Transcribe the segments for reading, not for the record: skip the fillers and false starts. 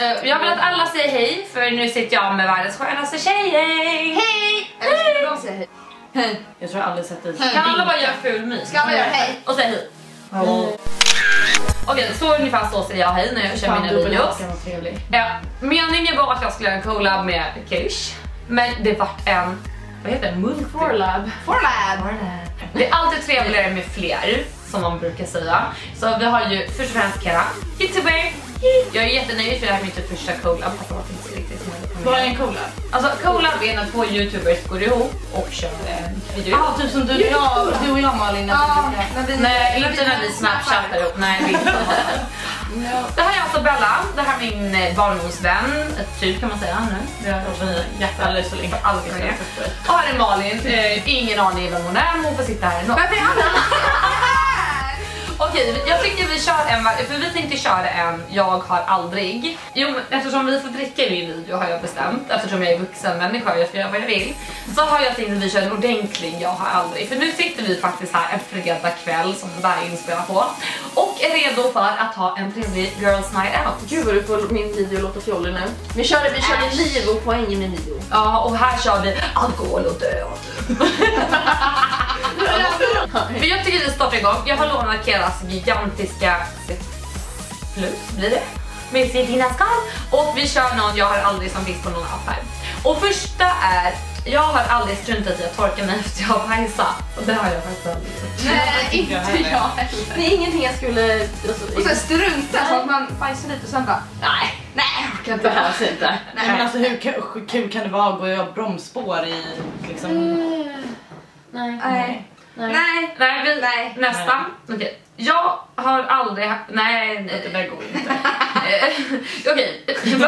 Jag vill att alla säger hej, för nu sitter jag med världens skönaste tjej. Hej! Eller skulle de säga hej? Hej. Jag tror jag aldrig sett det. Kan alla bara göra ful mys? Ska man göra hej? Och säga hej. Okej, så ungefär så säger jag hej när jag kör mina videos. Ja, meningen var att jag skulle göra en collab med Kish, men det vart en, vad heter det? Forlab. Det är alltid trevligare med fler, som man brukar säga. Så vi har ju först och främst Kara, youtuber. Jag är jättenöjd för det här är min typ första collab. Alltså vad finns det riktigt som jag Vad är en collab? Alltså collab är när två youtubers går ihop och kör en video. Ja, typ som du och jag Malin. Nej, inte när vi snapchattar ihop. Nej, det är inte. Det här är alltså Bella, det här är min barndomsvän, typ kan man säga nu. Vi har varit alldeles så länge. Och här är Malin, ingen aning vem hon är, men hon får sitta här ändå. Varför är alla Okej, jag tycker vi kör en, för vi tänkte köra en jag har aldrig. Jo, men eftersom vi får dricka i min video har jag bestämt, eftersom jag är vuxen människa och jag ska göra vad jag vill, så har jag tänkt att vi kör en ordentlig jag har aldrig. För nu sitter vi faktiskt här en fredag kväll som det här inspelar på och är redo för att ha en trevlig girls night out. Gud vad du får min video låta fjollig nu. Vi körde liv och poäng i min video. Ja, och här kör vi alkohol och död. Men jag tycker vi startar igång. Jag har lånat Keras gigantiska plus, blir det? Med sitt hinnaskal. Och vi kör någon jag har aldrig som finns på någon app här. Och första är, jag har aldrig struntat i att torka mig efter jag har bajsat. Och det har jag faktiskt aldrig gjort. Nej, inte jag. Det är ingenting jag skulle... Och sen strunta så att man bajsar lite och sen bara nej, jag orkar inte. Behövs inte. Nej. Men alltså hur kul kan det vara att gå och göra bromsspår i liksom... Nej. Nästa. Okej. Jag har aldrig... Nej, det där går inte. Okej.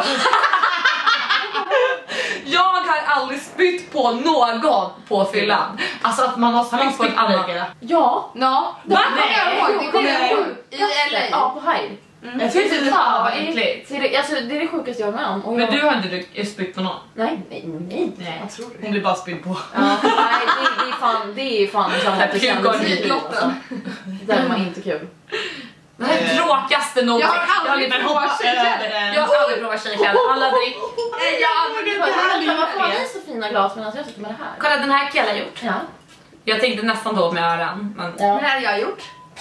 Jag har aldrig spytt på någon på fyllan. Alltså att man har spytt på en annan. Ja. Det kommer jag ihåg. I LA. Ja, på Hyde. Jag tyckte det var äckligt. Det är det sjukaste jag har med om. Och Men du har inte spytt på någon? Nej. Jag tror det. Hon blir bara spydd på. Ja, nej, det är fan samma Lotten. Det där var inte kul. Det här är tråkigaste någonting. Jag har aldrig provat tjejkläder. Jag har aldrig provat tjejkläder. Alla drick. Nej, jag har aldrig provat. Varför har ni så fina glas medan jag sitter med det här? Kolla, den här killen gjort. Ja. Jag tänkte nästan då med öron. Men... Men det har jag gjort.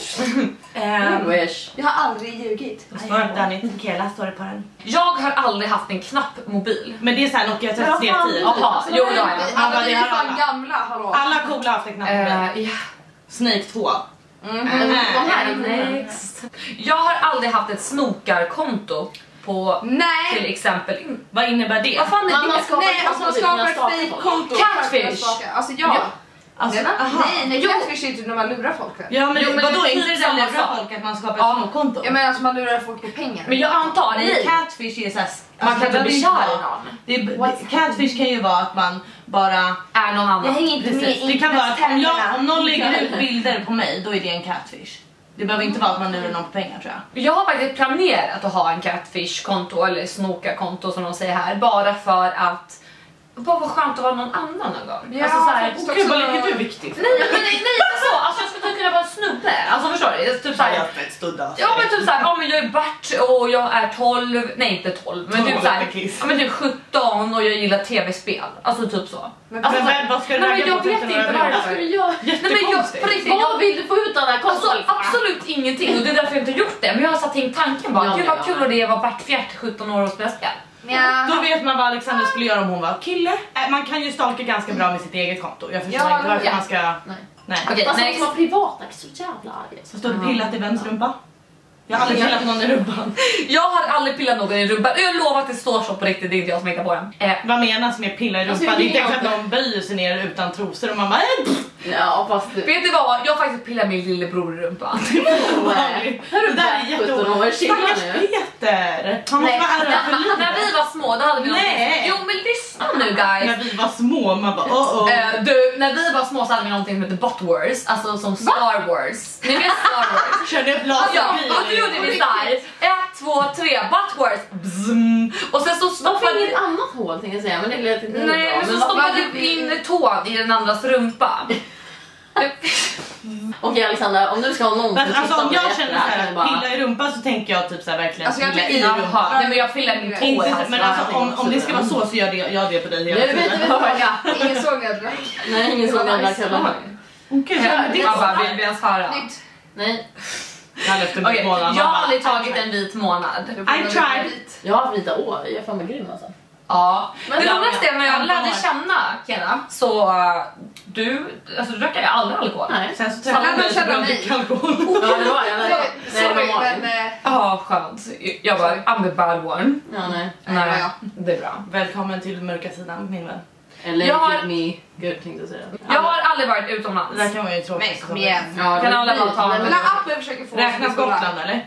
Wish. Jag har aldrig ljugit. Tequila står det på den. Jag har aldrig haft en knappmobil. Men det är såhär Nokia 3310. Jaha, jo ja. Alla är fan gamla, hallå. Alla coola har haft en knappmobil. Snake 2. Next. Jag har aldrig haft ett snokarkonto på till exempel. Vad innebär det? Vad fan är det? Man skapar ett fake-konto. Catfish. Alltså ja. Alltså, nej, catfish är inte när man lurar folk. Ja, men vadå, det är inte det samma där lurar sak. folk att man skapar ett småkonto? Jag menar alltså man lurar folk på pengar. Men jag antar nej. Catfish är såhär, man kan inte bli kär i någon. Catfish kan ju vara att man bara är någon annan. Jag hänger inte med. Det kan vara att om någon lägger ut bilder på mig, då är det en catfish. Det behöver inte vara att man lurar någon på pengar, tror jag. Jag har faktiskt planerat att ha en catfish-konto eller snoka-konto som de säger här, bara för att bara var skönt att vara någon annan någon gång. Ja, alltså såhär, okej, vad lika du viktigt? Nej, inte så. Alltså jag skulle kunna vara en snubbe. Alltså förstår du? Typ såhär. Ja, men typ såhär, ja men jag är Bert och jag är 12, nej inte 12, men typ såhär. Ja men typ 17 och jag gillar tv-spel. Alltså typ så. Men alltså, vad ska du men jag vet inte varför. Vad vill du få ut av den här kontot? Alltså, absolut ingenting, och det är därför jag inte gjort det. Men jag har satt in tanken bara, gud vad kul och det är att vara Bert Fjärt 17 år och spela spel. Ja. Då vet man vad Alexander skulle göra om hon var kille. Man kan ju stalka ganska bra med sitt eget konto. Jag förstår inte varför man ska... Nej. Okej, okay, som har privata så jävla arg. Så står det pillat i vems rumpa? Jag har aldrig pillat någon i rumpan. Jag har aldrig pillat någon i rumpan. Jag lovar att det står så på riktigt, det är inte jag som hittar på den. Vad menas med pilla i rumpan? Det är inte att någon böjer sig ner utan trosor och man bara... Ja, fast du... Vet du vad? Jag har faktiskt pillat min lillebror i rumpan. Nej. Det där är jätteorätt. Stackars Peter! Han måste vara ärlig för livet. När vi var små, då hade vi någonting... Jo, men lyssna nu, guys. När vi var små, man bara du, när vi var små så hade vi någonting som heter Bot Wars. Alltså som Star Wars. Ni vet Star Wars? Körde upp laserbil. Ja, och då gjorde vi såhär 1, 2, 3, Bot Wars. Bzzm. Och sen så stoppade vi ett annat hål, tänkte jag säga. Men det lät inte. Nej, men så stoppade vi in tån i den andras rumpa. Okej Alexandra, om du ska ha någon Men alltså om jag känner såhär bara... pilla i rumpan så tänker jag typ såhär verkligen Alltså, jag pilla tycker- i rumpan. Jaha, nej men jag pillar min tå Inte, här. men alltså om det ska vara så gör jag det på dig hela Ja, det vet tiden. vi fråga. Ingen såg nödvändigt. Nej, ingen såg den där kvällen. Gud, Jag bara, vill vi ens höra? Nytt. Nej, Okej, jag har aldrig tagit en vit månad. I tried. jag har haft vita år. Jag är fan med grym alltså. Ja, men det Ja, roligaste är när jag ja. lärde känna Kena, så du drack jag aldrig alkohol. Nej. Sen så Alla träffade de känner jag mig. dricker alkohol. Ja, det var jag. Nej, det var Sorry, Malin. men... Ja, skönt. Jag bara, I'm the bad one. Ja, nej. Nej, ja. det är bra. Välkommen till mörka sidan min vän. Eller Jag har- me. Gud, tänkte jag säga. Jag har aldrig varit utomlands. Det där kan vara ju tråkigt. Men kom igen. Ja, Kan alla bara ta en- Den här appen försöker få oss Räknas att skola. Gotland eller?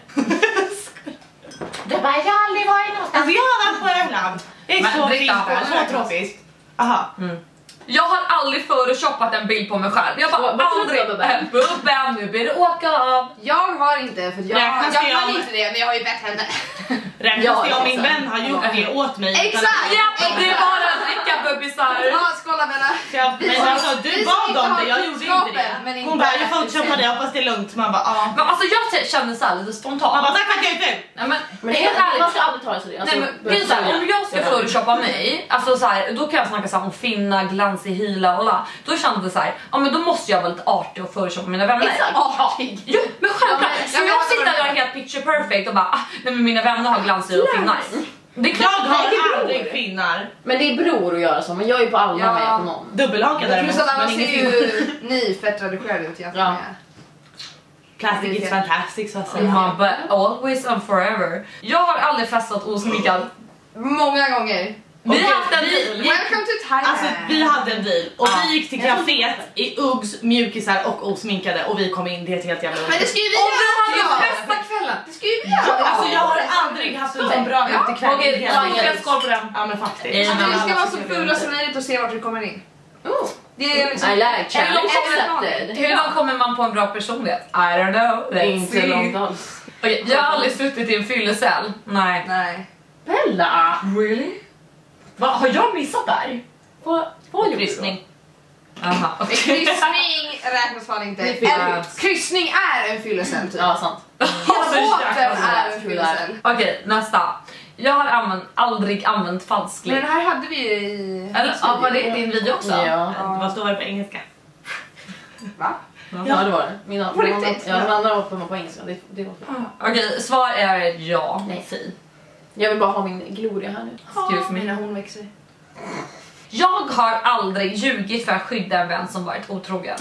Det bara, jag har aldrig varit någonstans. Alltså jag har varit på Öland. Det är Men så drick fint alkohol. där, så tropiskt. Aha. Jag har aldrig photoshoppat en bild på mig själv. Jag bara, Vad tror du, aldrig. Bubben? Bubben, nu blir det åka av. Jag har inte, för jag Räknas kan det om- inte det, men jag har ju bett henne. Räknas Ja, det om min exakt. vän har gjort det åt mig? Exakt! Ja, det är bara att dricka bubbisar. Ja, skål Bella. Men alltså du Vi som bad inte om har det, jag gjorde inte kunskapen, men det. inte Hon bara, jag är photoshoppade, jag hoppas det är lugnt. Man bara, ja. Men alltså jag känner så här lite spontant. Man bara, tack för att jag är ful. Nej men, Men helt man ärligt. ska aldrig ta det så det. Alltså, Nej men det är så här, om jag ska photoshoppa mig, alltså så här, då kan jag snacka så här om finna, glansig hyla och la. Då kände det så här, ja men då måste jag vara lite artig och photoshoppa mina vänner. Exakt. Artig. Jo, men självklart. Ja, men- Ska jag jag vet sitta vad du där menar. helt picture perfect och bara, nej men mina vänner har glansig och finnar. Det är Jag klart. har det är aldrig bror. finnar. Men det är bror att göra så, men jag är på alla Ja. med på någon. Dubbelhaka däremot, Plus att men annars ingen ser finnar. ju ni fett redigerade ut jämfört Ja. med. Plastic is fantastic så att säga. Ja, but always and forever. Jag har aldrig festat osminkad. Många gånger. Vi har Okej, haft en deal. Welcome to Thailand. Alltså vi hade en deal och Ja. vi gick till kaféet i Uggs, mjukisar och osminkade och vi kom in, det är ett helt jävla Men det ska ju vi Och vi göra! hade bästa kvällen. Det ska ju vi göra! Alltså jag har aldrig haft en så bra utekväll. Okej, i hela mitt jag liv. skål på den. Ja men faktiskt. Alltså, vi ska vara så fula som möjligt och se vart vi kommer in. Oh. Det är liksom... I like challenge Eller- accepted. Hur långt kommer man på en bra personlighet? I don't know. Let's Inte see. långt alls. Okej, jag har aldrig suttit i en fyllecell. Nej. Nej. Bella! Really? Va, har jag missat där? Vad gjorde du? Kryssning. Aha, okej. Kryssning räknas fan inte. Det är En kryssning är en fyllecell typ. Ja, sant. Båten är en fyllecell. Okej, nästa. Jag har aldrig använt falsk Men liv. den här hade vi ju i... Eller ja, var det din video också? Ja. Vad står det på engelska? Va? Ja, det var det. Mina, På riktigt? Ja, den andra var på engelska. Det var fel. Okej, svar är ja. Nej. Si. Jag vill bara ha min gloria här nu. Excuse me. Mina hon växer. Jag har aldrig ljugit för att skydda en vän som varit otrogen.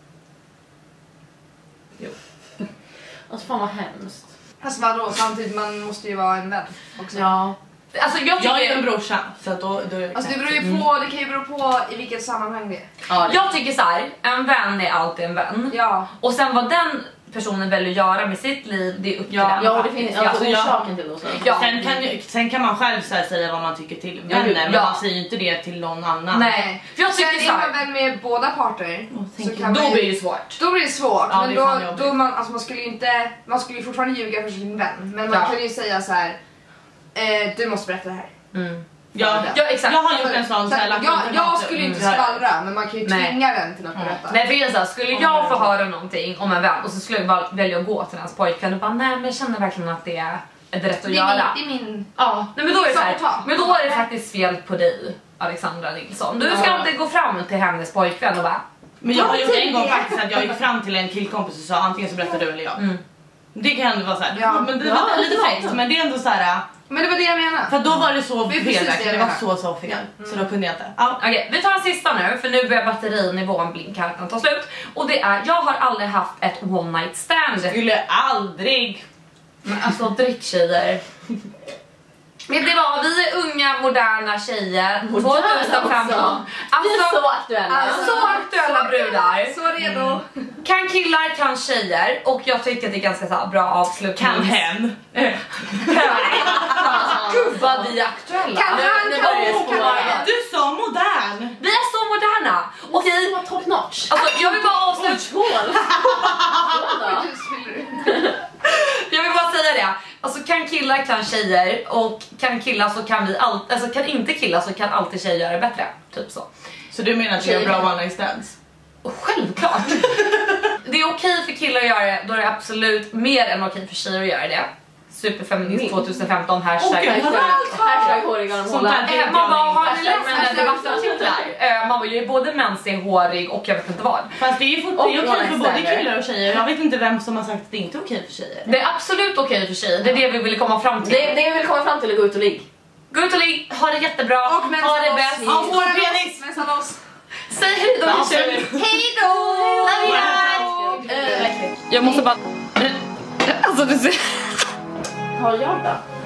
Alltså fan vad hemskt. Fast vadå, samtidigt man måste ju vara en vän också. Ja. Alltså jag Jag är en tycker, brorsa så att då är det Alltså det beror ju på, det kan ju bero på i vilket sammanhang det är. Ja, det. jag tycker så här, en vän är alltid en vän. Ja. Och sen vad den personen väljer att göra med sitt liv, det är upp till Ja. den. Ja, det finns alltså Alltså, jag- orsaken till det också. Ja. Sen kan man själv så här säga vad man tycker till Ja, vänner, men ja. man säger ju inte det till någon annan. Nej, för jag Sen tycker så är man här, vän med båda parter. tänk Så kan då man blir ju, det svårt. då blir det svårt. Ja, Men det är fan då jobbigt. man, alltså man skulle ju fortfarande ljuga för sin vän. Men man Ja. kan ju säga så här. Du måste berätta det här. Mm. Ja, Ja, exakt. jag har gjort en sån så här, lagt jag ultimatum. skulle inte Mm. skvallra, men man kan ju Nej. tvinga den till att berätta. Men för er så här, skulle jag få höra någonting om en vän och så skulle jag bara välja att gå till hans pojkvän och bara nej men jag känner verkligen att det är rätt att göra. Det är min... Ja, nej, men då är det så här, Samtal. men då är det faktiskt fel på dig, Alexandra Nilsson. Du ska Ja. inte gå fram till hennes pojkvän och bara Men jag har gjort en gång det. faktiskt att jag gick fram till en killkompis och sa antingen så berättar du eller jag. mm. Det kan ändå vara såhär, Ja. men det Ja, var lite ja. fräckt men det är ändå såhär. Men det var det jag menade. För då var det så Det är fel precis det verkligen, jag det var menar. så fel. Så då kunde jag inte. Ja. Okej, vi tar en sista nu för nu börjar batterinivån blinka här, den tar slut. Och det är, jag har aldrig haft ett one night stand. Skulle aldrig. Men alltså dricktjejer. Vet ni vad, vi är unga moderna tjejer, Moderna 2015. också. Vi är Alltså, så aktuella. Alltså, så aktuella brudar. Så redo. Kan killar, kan tjejer. Och jag tycker att det är ganska så här bra avslutning. Kan hen. Gud vad vi är aktuella. Kan han, Nu kan börjar det hon, kan spåra. han. Du sa modern. Vi är så moderna. Okej, Så top notch. alltså jag vill bara avsluta. Skål! Du spiller. Jag vill bara säga det. Alltså kan killar kan tjejer och kan killar så kan vi alltid, alltså kan inte killar så kan alltid tjejer göra det bättre. Typ så. Så du menar att du gör bra one night stands? Och självklart. Det är okej för killar att göra det, då är det absolut mer än okej för tjejer att göra det. Superfeminist 2015 hashtag. Hashtag håriga armhåla. Man bara, har ni läst mina debattartiklar? Man bara, jag är både mensig, hårig och jag vet inte vad. Fast det är ju fortfarande okej för både killar och tjejer. Jag vet inte vem som har sagt att det inte är okej för tjejer. Det är absolut okej för tjejer, det är det vi vill komma fram till. Det vi vill komma fram till är gå ut och ligg. Gå ut och ligg, ha det jättebra, Och ha det bäst. Ja, stor penis! Mensan oss. Säg hejdå tjejer. Hejdå! Love you guys! Jag måste bara... Alltså du ser... Har jag då?